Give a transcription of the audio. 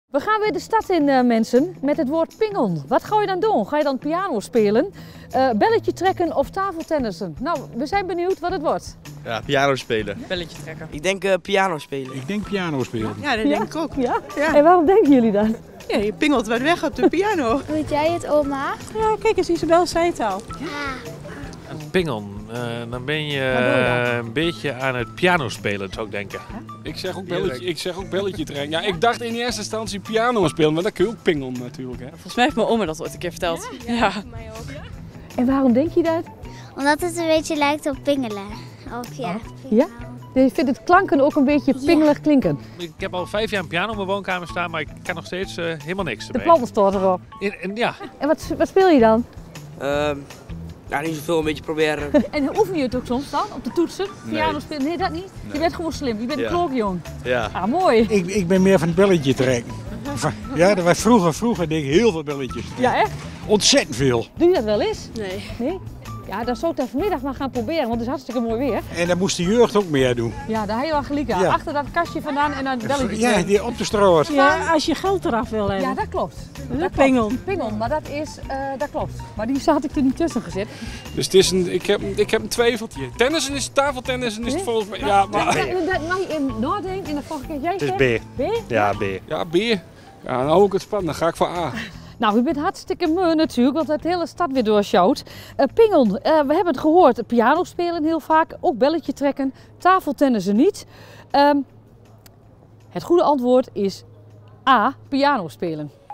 We gaan weer de stad in, mensen, met het woord pingel. Wat ga je dan doen? Ga je dan piano spelen, belletje trekken of tafeltennissen? Nou, we zijn benieuwd wat het wordt. Ja, piano spelen. Belletje trekken. Ik denk piano spelen. Ik denk piano spelen. Ja, dat denk ik ook. Ja? Ja. En waarom denken jullie dat? Ja, je pingelt wat weg op de piano. Weet jij het, oma? Ja, kijk eens, Isabel zei het al. Pingel, dan ben je Wat doe je dan? een beetje aan het piano spelen, zou ik denken. Ik zeg ook belletje trekken. Ja, ik dacht in eerste instantie piano spelen, maar dat kun je ook pingelen natuurlijk. Hè. Volgens mij heeft mijn oma dat ooit een keer verteld. Ja. En waarom denk je dat? Omdat het een beetje lijkt op pingelen. Ook ja. Ja? Je vindt het klanken ook een beetje pingelig klinken. Ik heb al 5 jaar een piano in mijn woonkamer staan, maar ik kan nog steeds helemaal niks De ermee. planten stoort erop. Ja, En wat speel je dan? Ja, niet zoveel, een beetje proberen. En oefen je het ook soms dan, op de toetsen? Piano spelen? Nee, dat niet? Je bent gewoon slim, je bent een Ja. klookjong. Ja. Ah, mooi. Ik ben meer van het belletje trekken. Ja, dat wij vroeger deed ik heel veel belletjes. Ja, echt? Ontzettend veel. Doe je dat wel eens? Nee. Nee? Ja, dan zou ik dat vanmiddag maar gaan proberen, want het is hartstikke mooi weer. En dat moest de jeugd ook meer doen. Ja, daar heb je wel gelijk aan. Ja. Achter dat kastje vandaan en dan belletje. Ja, die op de straat. Ja, als je geld eraf wil hebben. Ja, dat klopt. Dat pingel. Pingel, maar dat is, dat klopt. Maar die had ik er niet tussen gezet. Dus het is ik heb een twijfeltje. Tennissen is tafeltennissen is het volgens mij. Ja, maar. Dat mag je even nadenken en de volgende keer jij Het is zegt. B. B? Ja, B. Ja, B. Ja, nou ook het spannend. Dan ga ik voor A. Nou, u bent hartstikke moe natuurlijk, want het hele stad weer doorsjouwt. Pingel, we hebben het gehoord. Piano spelen heel vaak, ook belletje trekken, tafeltennissen niet. Het goede antwoord is A, piano spelen.